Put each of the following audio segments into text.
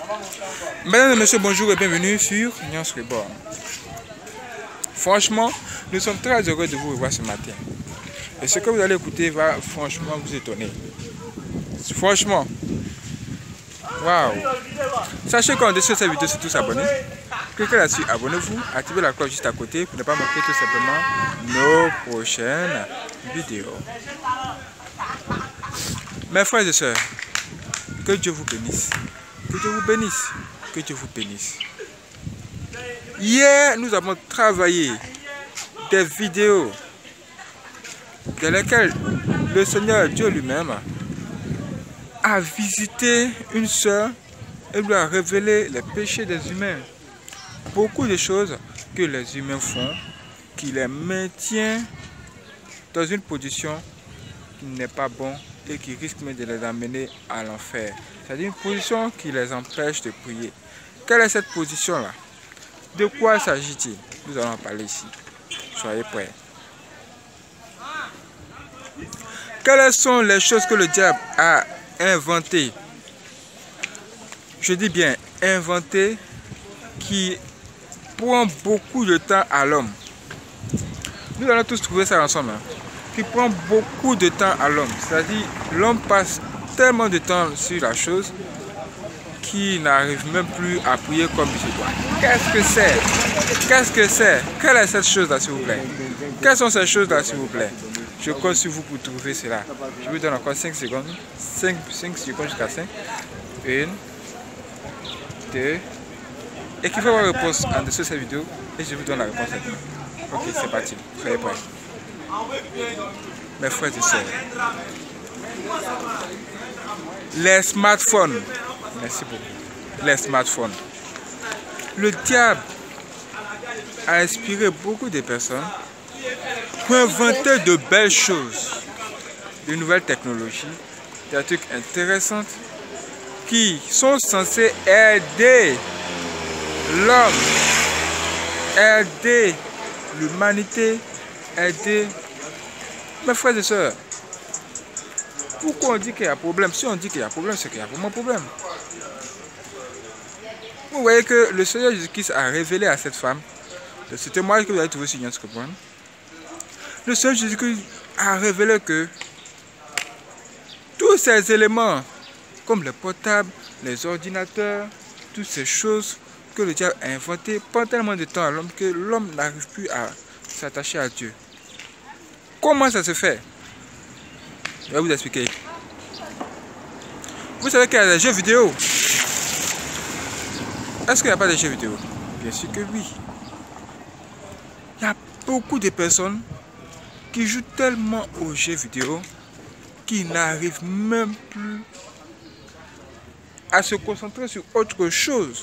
Mesdames et messieurs, bonjour et bienvenue sur Nuance Reborn. Franchement, nous sommes très heureux de vous revoir ce matin. Et ce que vous allez écouter va franchement vous étonner. Franchement. Waouh. Sachez qu'en dessous de cette vidéo, c'est tous abonnés. Cliquez là-dessus, abonnez-vous, activez la cloche juste à côté pour ne pas manquer tout simplement nos prochaines vidéos. Mes frères et sœurs, que Dieu vous bénisse. Que Dieu vous bénisse. Que Dieu vous bénisse. Hier, nous avons travaillé des vidéos dans lesquelles le Seigneur Dieu lui-même a visité une sœur et lui a révélé les péchés des humains. Beaucoup de choses que les humains font qui les maintient dans une position qui n'est pas bonne et qui risque même de les amener à l'enfer. C'est-à-dire une position qui les empêche de prier. Quelle est cette position-là? De quoi s'agit-il? Nous allons en parler ici. Soyez prêts. Quelles sont les choses que le diable a inventées? Je dis bien inventées, qui prend beaucoup de temps à l'homme. Nous allons tous trouver ça ensemble. Qui prend beaucoup de temps à l'homme. C'est-à-dire l'homme passe tellement de temps sur la chose qu'il n'arrive même plus à prier comme il se doit. Qu'est-ce que c'est? Qu'est-ce que c'est? Quelle est cette chose-là, s'il vous plaît? Quelles sont ces choses-là, s'il vous plaît? Je compte sur vous pour trouver cela. Je vous donne encore 5 secondes. 5 secondes jusqu'à 5. 1, 2. Écrivez vos réponses en dessous de cette vidéo et je vous donne la réponse. Ok, c'est parti. Soyez prêts. Mes frères et sœurs, les smartphones, merci beaucoup, les smartphones. Le diable a inspiré beaucoup de personnes pour inventer de belles choses, de nouvelles technologies, des trucs intéressants qui sont censés aider l'homme, aider l'humanité, aider mes frères et sœurs. Pourquoi on dit qu'il y a problème? Si on dit qu'il y a problème, c'est qu'il y a vraiment problème. Vous voyez que le Seigneur Jésus-Christ a révélé à cette femme, de ce témoignage que vous avez trouvé sur Nuance Reborn, le Seigneur Jésus-Christ a révélé que tous ces éléments, comme les portables, les ordinateurs, toutes ces choses que le diable a inventées, prennent tellement de temps à l'homme que l'homme n'arrive plus à s'attacher à Dieu. Comment ça se fait? Je vais vous expliquer. Vous savez qu'il y a des jeux vidéo. Est-ce qu'il n'y a pas de jeux vidéo? Bien sûr que oui. Il y a beaucoup de personnes qui jouent tellement aux jeux vidéo qu'ils n'arrivent même plus à se concentrer sur autre chose.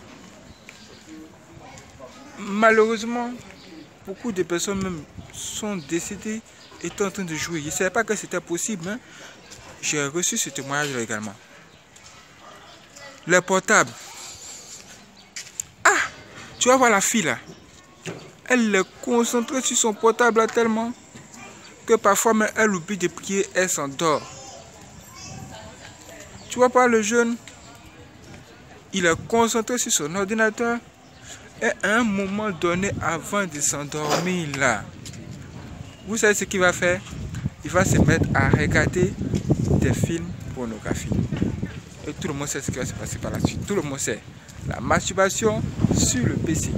Malheureusement, beaucoup de personnes même sont décédées étant en train de jouer. Je ne savais pas que c'était possible. Hein? J'ai reçu ce témoignage également. Les portables. Ah, tu vas voir la fille là. Elle est concentrée sur son portable là, tellement que parfois même elle oublie de prier, elle s'endort. Tu vois pas le jeune? Il est concentré sur son ordinateur. Et à un moment donné, avant de s'endormir là, vous savez ce qu'il va faire? Il va se mettre à regarder des films pornographiques. Et tout le monde sait ce qui va se passer par la suite. Tout le monde sait. La masturbation sur le PC.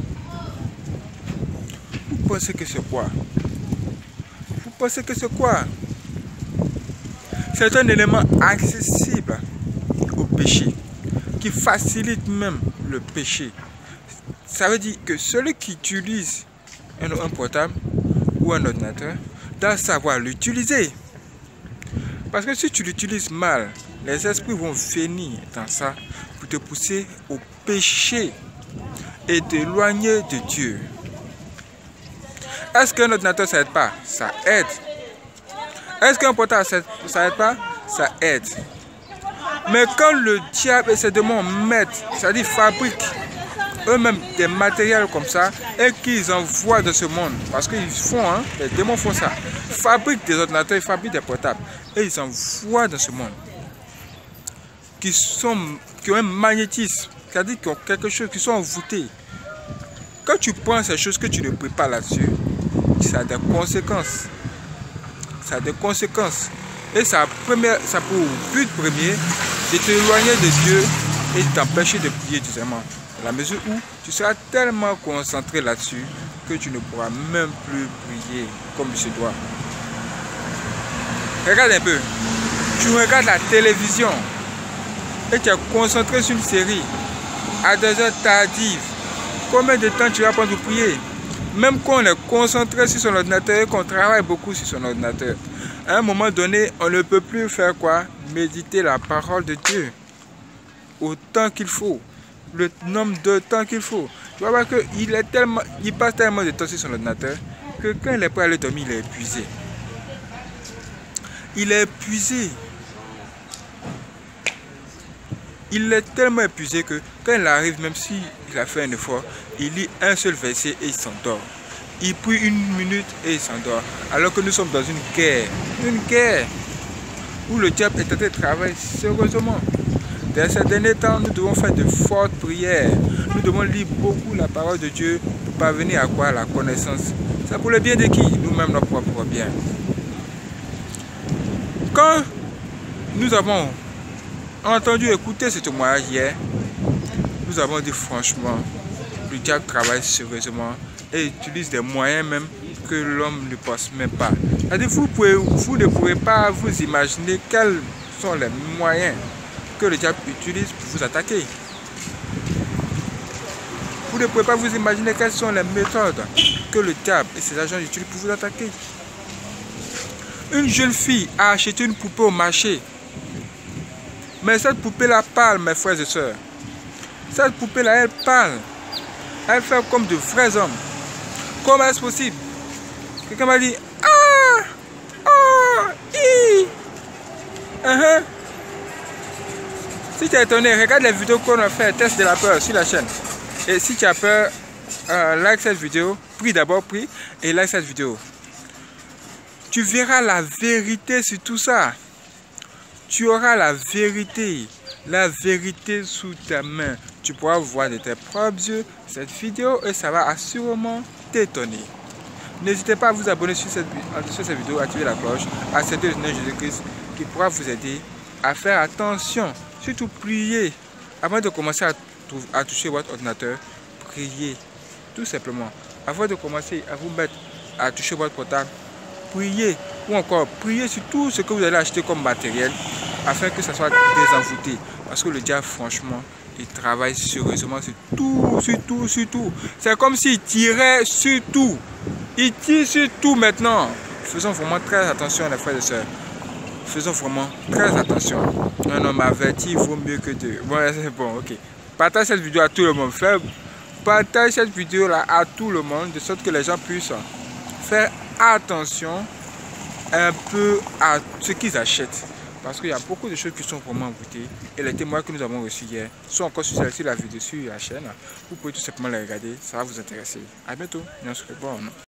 Vous pensez que c'est quoi? Vous pensez que c'est quoi? C'est un élément accessible au péché, qui facilite même le péché. Ça veut dire que celui qui utilise un portable ou un ordinateur doit savoir l'utiliser. Parce que si tu l'utilises mal, les esprits vont venir dans ça pour te pousser au péché et t'éloigner de Dieu. Est-ce qu'un ordinateur ça aide pas? Ça aide. Est-ce qu'un portable ça aide pas? Ça aide. Mais quand le diable et ses démons mettent, c'est-à-dire fabriquent eux-mêmes des matériels comme ça et qu'ils envoient dans ce monde, parce qu'ils font, hein, les démons font ça, fabriquent des ordinateurs, ils fabriquent des portables et ils envoient dans ce monde. qui ont un magnétisme, c'est-à-dire qui ont quelque chose, qui sont envoûtés. Quand tu prends ces choses que tu ne pries pas là-dessus, ça a des conséquences. Ça a des conséquences. Et ça a pour but premier de t'éloigner de Dieu et de t'empêcher de prier décemment. À la mesure où tu seras tellement concentré là-dessus que tu ne pourras même plus prier comme il se doit. Regarde un peu. Tu regardes la télévision et tu es concentré sur une série à des heures tardives. Combien de temps tu vas prendre pour prier? Même quand on est concentré sur son ordinateur et qu'on travaille beaucoup sur son ordinateur, à un moment donné, on ne peut plus faire quoi? Méditer la parole de Dieu au temps qu'il faut, le nombre de temps qu'il faut. Tu vas voir qu'il passe tellement de temps sur son ordinateur que quand il est prêt à aller dormir, il est épuisé. Il est épuisé. Il est tellement épuisé que quand il arrive, même s'il a fait un effort, il lit un seul verset et il s'endort. Il prie 1 minute et il s'endort. Alors que nous sommes dans une guerre où le diable est en train de travailler sérieusement. Dans ces derniers temps, nous devons faire de fortes prières. Nous devons lire beaucoup la parole de Dieu pour parvenir à quoi? À la connaissance. C'est pour le bien de qui? Nous-mêmes, notre propre bien. Quand nous avons entendu écouter ce témoignage hier, nous avons dit franchement, le diable travaille sérieusement et utilise des moyens même que l'homme ne pense même pas. C'est-à-dire, vous ne pourrez pas vous imaginer quels sont les moyens que le diable utilise pour vous attaquer. Vous ne pouvez pas vous imaginer quelles sont les méthodes que le diable et ses agents utilisent pour vous attaquer. Une jeune fille a acheté une poupée au marché. Mais cette poupée-là parle, mes frères et sœurs. Cette poupée-là, elle parle. Elle fait comme de vrais hommes. Comment est-ce possible? Quelqu'un m'a dit, Si tu es étonné, regarde les vidéos qu'on a fait, test de la peur sur la chaîne. Et si tu as peur, like cette vidéo, prie d'abord, prie, et like cette vidéo. Tu verras la vérité sur tout ça. Tu auras la vérité sous ta main. Tu pourras voir de tes propres yeux cette vidéo et ça va assurément t'étonner. N'hésitez pas à vous abonner sur cette vidéo, activer la cloche, accepter le Seigneur Jésus-Christ qui pourra vous aider à faire attention. Surtout prier. Avant de commencer à toucher votre ordinateur, priez. Tout simplement. Avant de commencer à vous mettre à toucher votre portable, priez. Ou encore, priez sur tout ce que vous allez acheter comme matériel afin que ça soit désenvoûté. Parce que le diable, franchement, il travaille sérieusement sur tout. C'est comme s'il tirait sur tout. Il tire sur tout maintenant. Faisons vraiment très attention, les frères et sœurs. Faisons vraiment très attention. Un homme averti vaut mieux que deux. Bon, c'est bon, ok. Partage cette vidéo à tout le monde. Partage cette vidéo là à tout le monde de sorte que les gens puissent faire attention un peu à ce qu'ils achètent. Parce qu'il y a beaucoup de choses qui sont vraiment envoûtées. Et les témoins que nous avons reçus hier sont encore sur la vidéo sur la chaîne. Vous pouvez tout simplement les regarder. Ça va vous intéresser. A bientôt.